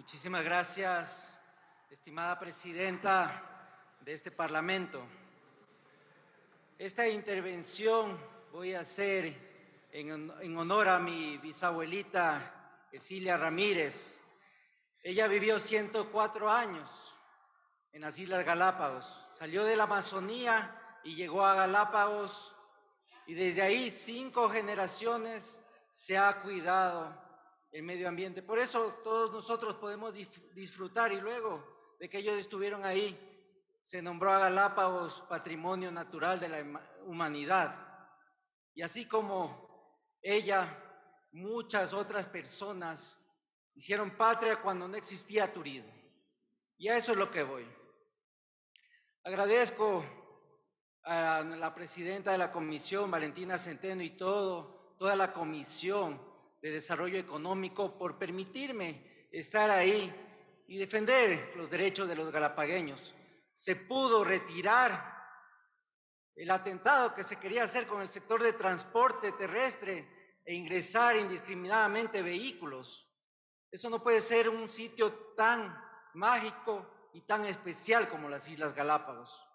Muchísimas gracias, estimada presidenta de este Parlamento. Esta intervención voy a hacer en honor a mi bisabuelita Ercilia Ramírez. Ella vivió 104 años en las Islas Galápagos. Salió de la Amazonía y llegó a Galápagos, y desde ahí 5 generaciones se ha cuidado el medio ambiente. Por eso todos nosotros podemos disfrutar, y luego de que ellos estuvieron ahí, se nombró a Galápagos Patrimonio Natural de la Humanidad. Y así como ella, muchas otras personas hicieron patria cuando no existía turismo. Y a eso es lo que voy. Agradezco a la presidenta de la comisión, Valentina Centeno, y toda la comisión de desarrollo económico por permitirme estar ahí y defender los derechos de los galapagueños. Se pudo retirar el atentado que se quería hacer con el sector de transporte terrestre e ingresar indiscriminadamente vehículos. Eso no puede ser un sitio tan mágico y tan especial como las Islas Galápagos.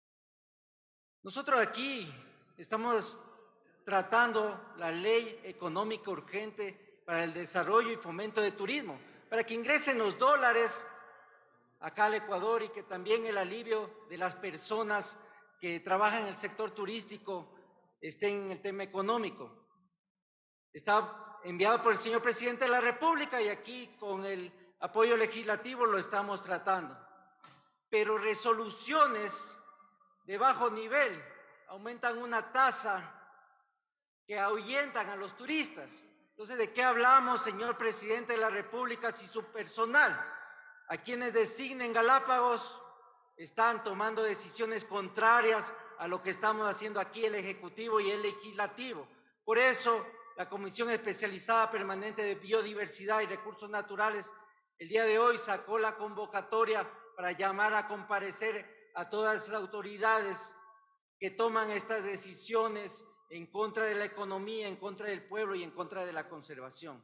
Nosotros aquí estamos tratando la ley económica urgente para el desarrollo y fomento de turismo, para que ingresen los dólares acá al Ecuador y que también el alivio de las personas que trabajan en el sector turístico esté en el tema económico. Está enviado por el señor presidente de la República y aquí con el apoyo legislativo lo estamos tratando. Pero resoluciones de bajo nivel aumentan una tasa que ahuyentan a los turistas. Entonces, ¿de qué hablamos, señor presidente de la República, si su personal, a quienes designen Galápagos, están tomando decisiones contrarias a lo que estamos haciendo aquí el Ejecutivo y el Legislativo? Por eso, la Comisión Especializada Permanente de Biodiversidad y Recursos Naturales el día de hoy sacó la convocatoria para llamar a comparecer a todas las autoridades que toman estas decisiones en contra de la economía, en contra del pueblo y en contra de la conservación.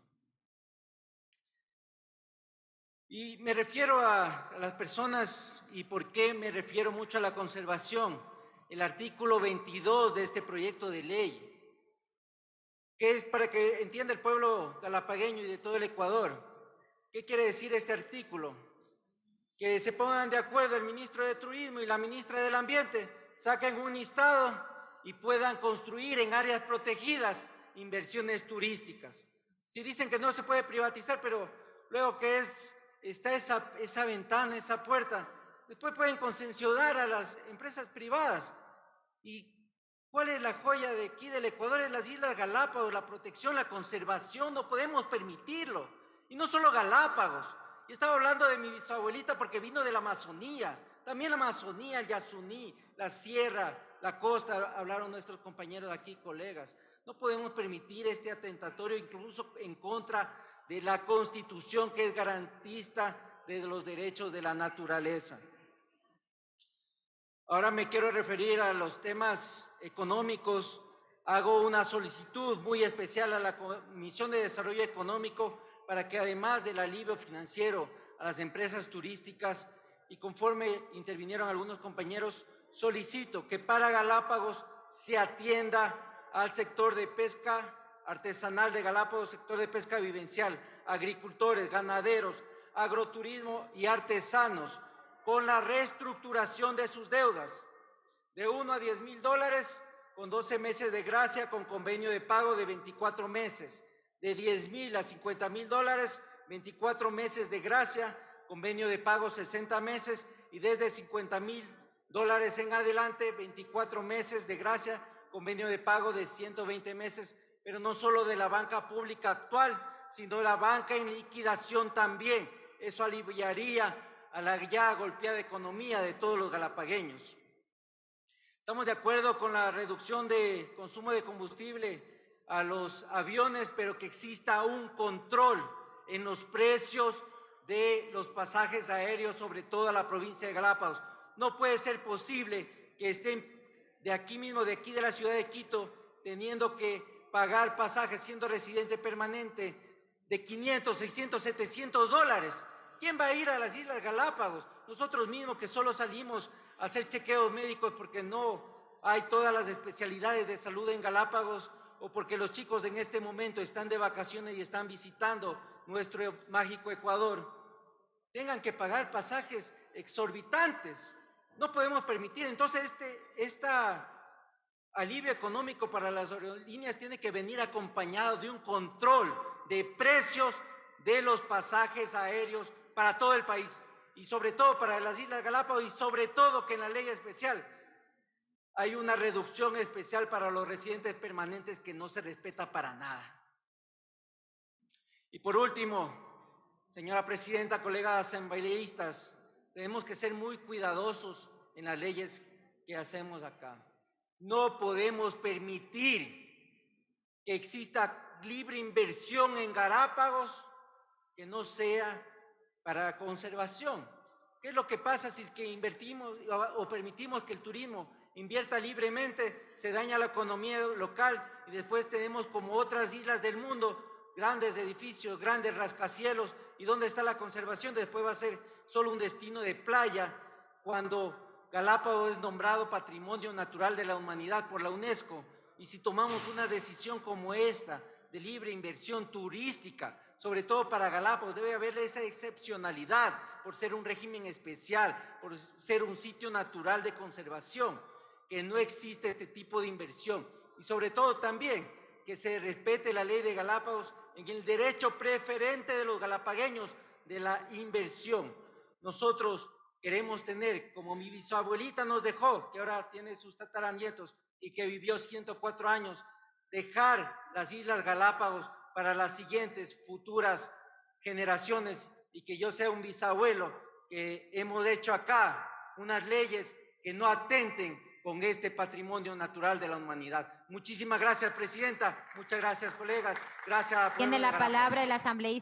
Y me refiero a las personas, ¿y por qué me refiero mucho a la conservación? El artículo 22 de este proyecto de ley, que es para que entienda el pueblo galapagueño y de todo el Ecuador. ¿Qué quiere decir este artículo? Que se pongan de acuerdo el ministro de Turismo y la ministra del Ambiente, saquen un listado y puedan construir en áreas protegidas inversiones turísticas. Si dicen que no se puede privatizar, pero luego que está esa ventana, esa puerta, después pueden concesionar a las empresas privadas. ¿Y cuál es la joya de aquí del Ecuador? Es las Islas Galápagos, la protección, la conservación, no podemos permitirlo. Y no solo Galápagos. Yo estaba hablando de mi bisabuelita porque vino de la Amazonía. También la Amazonía, el Yasuní, la sierra, la costa, hablaron nuestros compañeros de aquí, colegas. No podemos permitir este atentatorio, incluso en contra de la Constitución, que es garantista de los derechos de la naturaleza. Ahora me quiero referir a los temas económicos. Hago una solicitud muy especial a la Comisión de Desarrollo Económico para que, además del alivio financiero a las empresas turísticas, y conforme intervinieron algunos compañeros, solicito que para Galápagos se atienda al sector de pesca artesanal de Galápagos, sector de pesca vivencial, agricultores, ganaderos, agroturismo y artesanos, con la reestructuración de sus deudas, de 1 a 10,000 dólares, con 12 meses de gracia, con convenio de pago de 24 meses, de 10,000 a 50,000 dólares, 24 meses de gracia, convenio de pago 60 meses, y desde 50,000 dólares en adelante, 24 meses de gracia, convenio de pago de 120 meses, pero no solo de la banca pública actual, sino de la banca en liquidación también. Eso aliviaría a la ya golpeada economía de todos los galapagueños. Estamos de acuerdo con la reducción de consumo de combustible a los aviones, pero que exista un control en los precios de los pasajes aéreos, sobre todo a la provincia de Galápagos. No puede ser posible que estén de aquí mismo, de aquí de la ciudad de Quito, teniendo que pagar pasajes siendo residente permanente de 500, 600, 700 dólares. ¿Quién va a ir a las Islas Galápagos? Nosotros mismos que solo salimos a hacer chequeos médicos porque no hay todas las especialidades de salud en Galápagos, o porque los chicos en este momento están de vacaciones y están visitando nuestro mágico Ecuador, tengan que pagar pasajes exorbitantes. No podemos permitir. Entonces, alivio económico para las aerolíneas tiene que venir acompañado de un control de precios de los pasajes aéreos para todo el país, y sobre todo para las Islas Galápagos, y sobre todo que en la ley especial hay una reducción especial para los residentes permanentes que no se respeta para nada. Y por último, señora presidenta, colegas asambleístas, tenemos que ser muy cuidadosos en las leyes que hacemos acá. No podemos permitir que exista libre inversión en Galápagos que no sea para conservación. ¿Qué es lo que pasa si es que invertimos o permitimos que el turismo invierta libremente? Se daña la economía local y después tenemos, como otras islas del mundo, grandes edificios, grandes rascacielos. ¿Y dónde está la conservación? Después va a ser solo un destino de playa, cuando Galápagos es nombrado Patrimonio Natural de la Humanidad por la UNESCO. Y si tomamos una decisión como esta, de libre inversión turística, sobre todo para Galápagos, debe haber esa excepcionalidad por ser un régimen especial, por ser un sitio natural de conservación, que no existe este tipo de inversión. Y sobre todo también que se respete la ley de Galápagos en el derecho preferente de los galapagueños de la inversión. Nosotros queremos tener, como mi bisabuelita nos dejó, que ahora tiene sus tataranietos y que vivió 104 años, dejar las Islas Galápagos para las siguientes futuras generaciones, y que yo sea un bisabuelo, que hemos hecho acá unas leyes que no atenten con este patrimonio natural de la humanidad. Muchísimas gracias, presidenta. Muchas gracias, colegas. Gracias. Tiene la palabra el asambleísta.